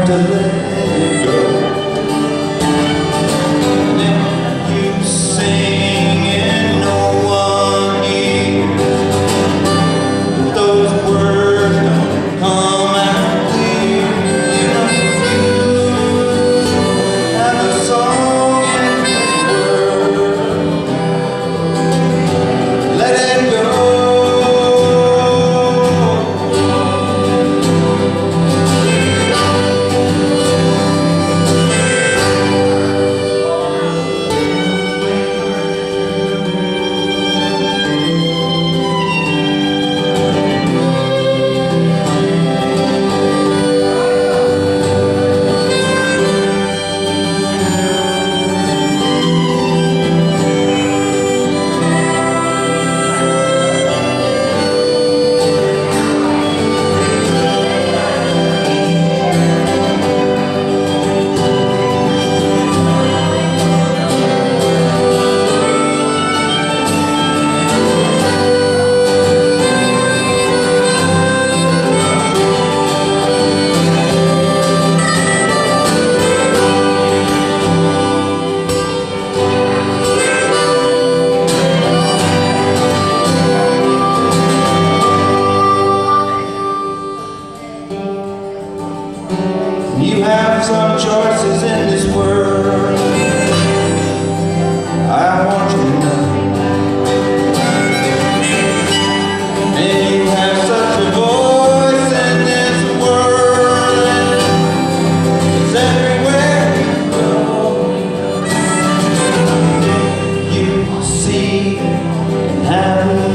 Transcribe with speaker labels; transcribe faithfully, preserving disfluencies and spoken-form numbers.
Speaker 1: to let it go. And if you sing and no one hears, those words don't come out clear. You know you have a song in this world. Let it go. You have some choices in this world, I want you to know. And you have such a voice in this world, it's everywhere you go. You see and have